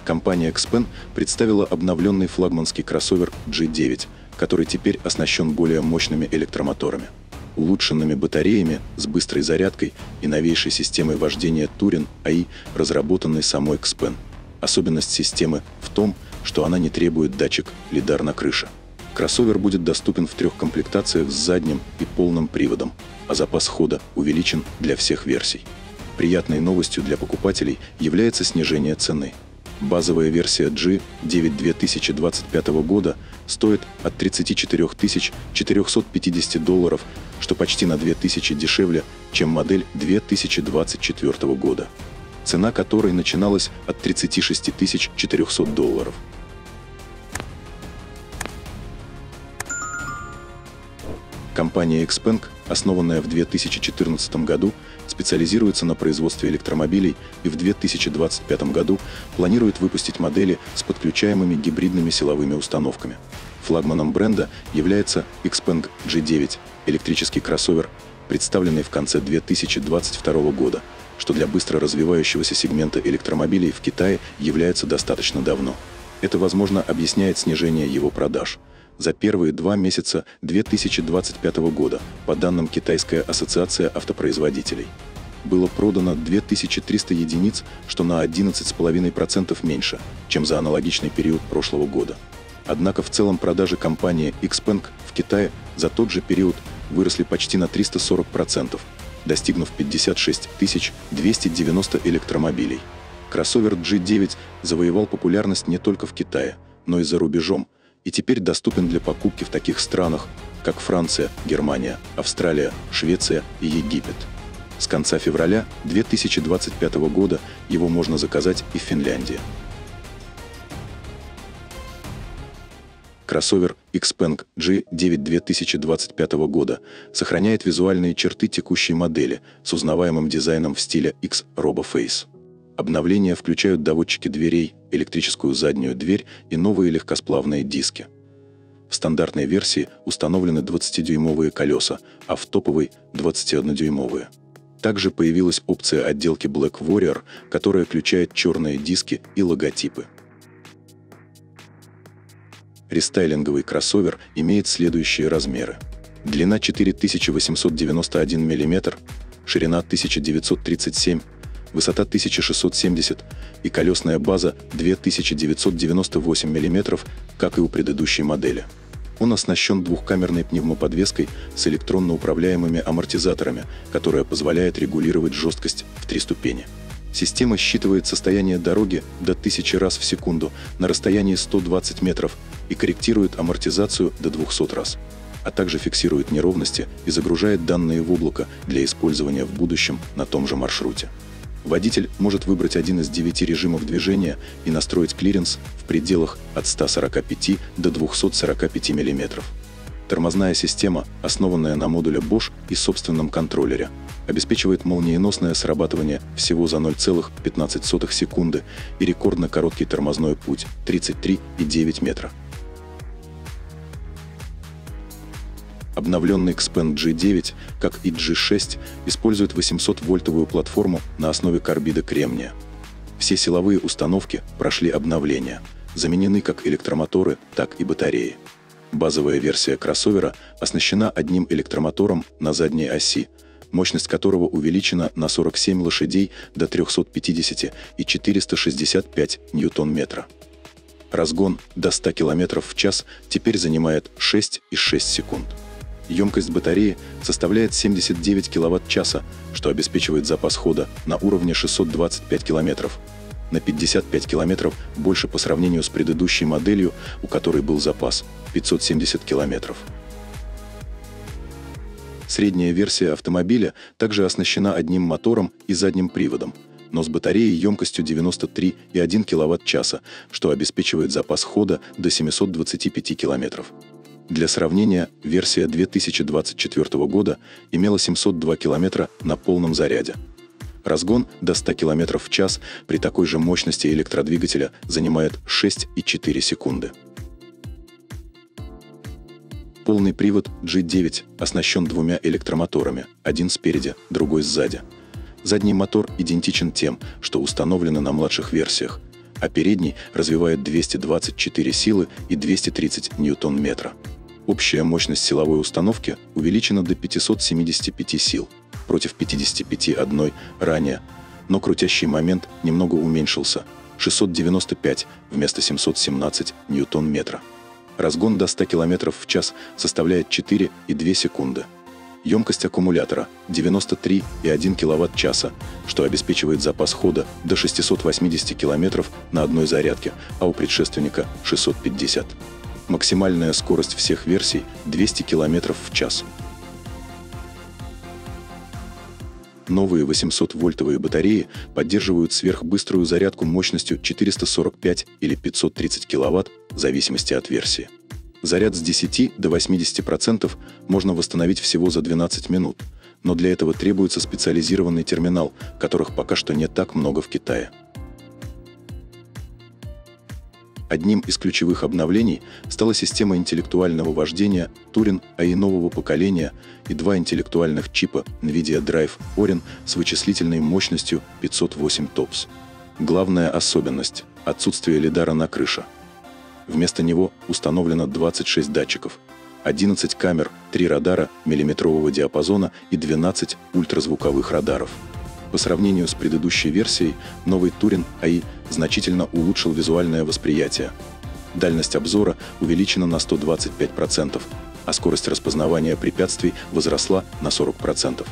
Компания XPeng представила обновленный флагманский кроссовер G9, который теперь оснащен более мощными электромоторами, улучшенными батареями с быстрой зарядкой и новейшей системой вождения Touring AI, разработанной самой XPeng. Особенность системы в том, что она не требует датчик лидар на крыше. Кроссовер будет доступен в 3 комплектациях с задним и полным приводом, а запас хода увеличен для всех версий. Приятной новостью для покупателей является снижение цены. Базовая версия G9 2025 года стоит от $34 450, что почти на $2000 дешевле, чем модель 2024 года, цена которой начиналась от $36 400. Компания XPeng, основанная в 2014 году, специализируется на производстве электромобилей и в 2025 году планирует выпустить модели с подключаемыми гибридными силовыми установками. Флагманом бренда является XPeng G9, электрический кроссовер, представленный в конце 2022 года, что для быстро развивающегося сегмента электромобилей в Китае является достаточно давно. Это, возможно, объясняет снижение его продаж. За первые 2 месяца 2025 года, по данным Китайской ассоциации автопроизводителей, было продано 2300 единиц, что на 11,5% меньше, чем за аналогичный период прошлого года. Однако в целом продажи компании XPeng в Китае за тот же период выросли почти на 340%, достигнув 56 290 электромобилей. Кроссовер G9 завоевал популярность не только в Китае, но и за рубежом, и теперь доступен для покупки в таких странах, как Франция, Германия, Австралия, Швеция и Египет. С конца февраля 2025 года его можно заказать и в Финляндии. Кроссовер XPeng G9 2025 года сохраняет визуальные черты текущей модели с узнаваемым дизайном в стиле X-Roboface. Обновления включают доводчики дверей, электрическую заднюю дверь и новые легкосплавные диски. В стандартной версии установлены 20-дюймовые колеса, а в топовой – 21-дюймовые. Также появилась опция отделки Black Warrior, которая включает черные диски и логотипы. Рестайлинговый кроссовер имеет следующие размеры. Длина 4891 мм, ширина 1937 мм, высота 1670 и колесная база 2998 мм, как и у предыдущей модели. Он оснащен двухкамерной пневмоподвеской с электронно управляемыми амортизаторами, которая позволяет регулировать жесткость в 3 ступени. Система считывает состояние дороги до 1000 раз в секунду на расстоянии 120 метров и корректирует амортизацию до 200 раз, а также фиксирует неровности и загружает данные в облако для использования в будущем на том же маршруте. Водитель может выбрать один из 9 режимов движения и настроить клиренс в пределах от 145 до 245 мм. Тормозная система, основанная на модуле Bosch и собственном контроллере, обеспечивает молниеносное срабатывание всего за 0,15 секунды и рекордно короткий тормозной путь 33,9 метра. Обновленный XPeng G9, как и G6, использует 800-вольтовую платформу на основе карбида кремния. Все силовые установки прошли обновления, заменены как электромоторы, так и батареи. Базовая версия кроссовера оснащена одним электромотором на задней оси, мощность которого увеличена на 47 лошадей до 350 и 465 ньютон-метра. Разгон до 100 км в час теперь занимает 6,6 секунд. Емкость батареи составляет 79 кВт-часа, что обеспечивает запас хода на уровне 625 км, на 55 км больше по сравнению с предыдущей моделью, у которой был запас 570 км. Средняя версия автомобиля также оснащена одним мотором и задним приводом, но с батареей емкостью 93,1 кВт-часа, что обеспечивает запас хода до 725 км. Для сравнения, версия 2024 года имела 702 км на полном заряде. Разгон до 100 км в час при такой же мощности электродвигателя занимает 6,4 секунды. Полный привод G9 оснащен 2 электромоторами, один спереди, другой сзади. Задний мотор идентичен тем, что установлены на младших версиях, а передний развивает 224 силы и 230 ньютон-метра. Общая мощность силовой установки увеличена до 575 сил, против 55 ранее, но крутящий момент немного уменьшился – 695 вместо 717 ньютон-метра. Разгон до 100 км в час составляет 4,2 секунды. Емкость аккумулятора – 93,1 кВт-часа, что обеспечивает запас хода до 680 км на одной зарядке, а у предшественника – 650. Максимальная скорость всех версий – 200 км в час. Новые 800-вольтовые батареи поддерживают сверхбыструю зарядку мощностью 445 или 530 кВт в зависимости от версии. Заряд с 10 до 80% можно восстановить всего за 12 минут, но для этого требуется специализированный терминал, которых пока что не так много в Китае. Одним из ключевых обновлений стала система интеллектуального вождения Turin AI нового поколения и два интеллектуальных чипа NVIDIA Drive Orin с вычислительной мощностью 508 TOPS. Главная особенность – отсутствие лидара на крыше. Вместо него установлено 26 датчиков, 11 камер, 3 радара миллиметрового диапазона и 12 ультразвуковых радаров. По сравнению с предыдущей версией, новый Turin AI значительно улучшил визуальное восприятие. Дальность обзора увеличена на 125%, а скорость распознавания препятствий возросла на 40%.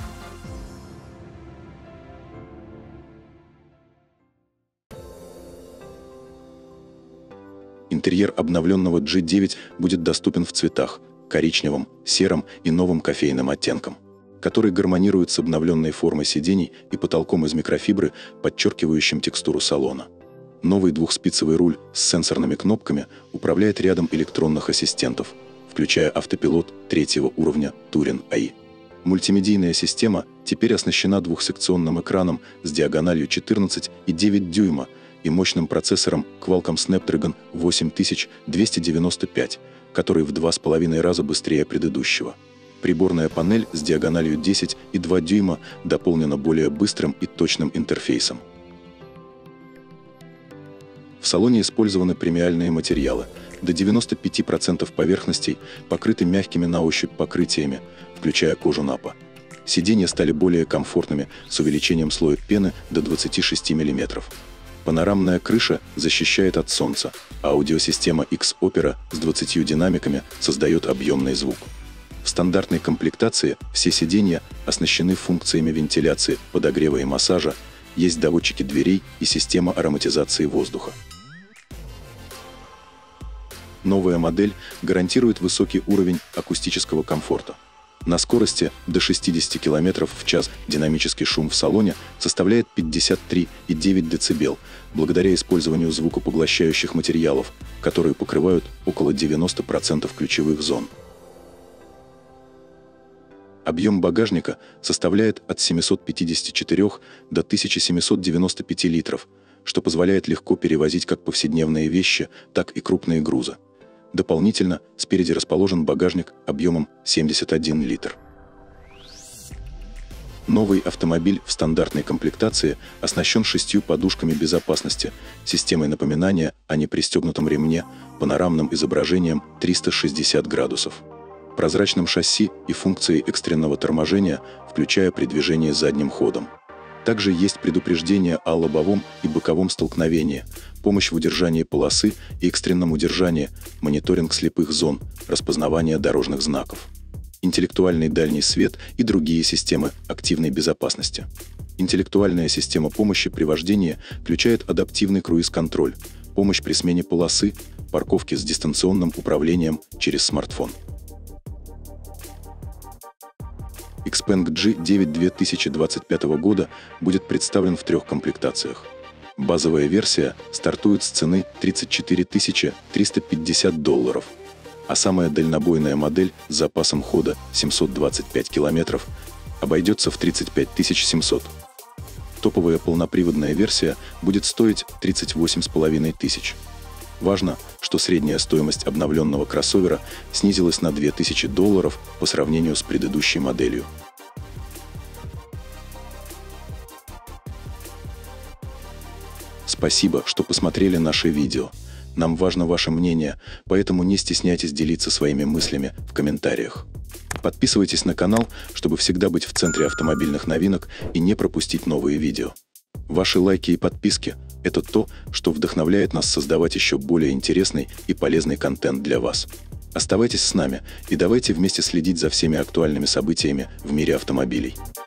Интерьер обновленного G9 будет доступен в цветах – коричневом, сером и новым кофейным оттенкам, который гармонирует с обновленной формой сидений и потолком из микрофибры, подчеркивающим текстуру салона. Новый двухспицевый руль с сенсорными кнопками управляет рядом электронных ассистентов, включая автопилот третьего уровня Turin AI. Мультимедийная система теперь оснащена двухсекционным экраном с диагональю 14,9 дюйма и мощным процессором Qualcomm Snapdragon 8295, который в 2,5 раза быстрее предыдущего. Приборная панель с диагональю 10,2 дюйма дополнена более быстрым и точным интерфейсом. В салоне использованы премиальные материалы. До 95% поверхностей покрыты мягкими на ощупь покрытиями, включая кожу напа. Сиденья стали более комфортными с увеличением слоя пены до 26 мм. Панорамная крыша защищает от солнца, а аудиосистема X-Opera с 20 динамиками создает объемный звук. В стандартной комплектации все сиденья оснащены функциями вентиляции, подогрева и массажа, есть доводчики дверей и система ароматизации воздуха. Новая модель гарантирует высокий уровень акустического комфорта. На скорости до 60 км в час динамический шум в салоне составляет 53,9 дБ благодаря использованию звукопоглощающих материалов, которые покрывают около 90% ключевых зон. Объем багажника составляет от 754 до 1795 литров, что позволяет легко перевозить как повседневные вещи, так и крупные грузы. Дополнительно спереди расположен багажник объемом 71 литр. Новый автомобиль в стандартной комплектации оснащен 6 подушками безопасности, системой напоминания о непристегнутом ремне, панорамным изображением 360 градусов, прозрачным шасси и функцией экстренного торможения, включая при движении задним ходом. Также есть предупреждение о лобовом и боковом столкновении, помощь в удержании полосы и экстренном удержании, мониторинг слепых зон, распознавание дорожных знаков, интеллектуальный дальний свет и другие системы активной безопасности. Интеллектуальная система помощи при вождении включает адаптивный круиз-контроль, помощь при смене полосы, парковки с дистанционным управлением через смартфон. Xpeng G9 2025 года будет представлен в 3 комплектациях. Базовая версия стартует с цены $34 350, а самая дальнобойная модель с запасом хода 725 км обойдется в $35 700. Топовая полноприводная версия будет стоить $38 500. Важно, что средняя стоимость обновленного кроссовера снизилась на $2000 по сравнению с предыдущей моделью. Спасибо, что посмотрели наше видео. Нам важно ваше мнение, поэтому не стесняйтесь делиться своими мыслями в комментариях. Подписывайтесь на канал, чтобы всегда быть в центре автомобильных новинок и не пропустить новые видео. Ваши лайки и подписки – это то, что вдохновляет нас создавать еще более интересный и полезный контент для вас. Оставайтесь с нами и давайте вместе следить за всеми актуальными событиями в мире автомобилей.